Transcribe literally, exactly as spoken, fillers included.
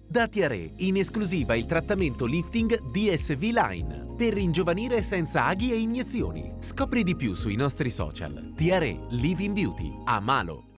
Da Tiare, in esclusiva il trattamento lifting D S V Line per ringiovanire senza aghi e iniezioni. Scopri di più sui nostri social. Tiare Living Beauty a Malo.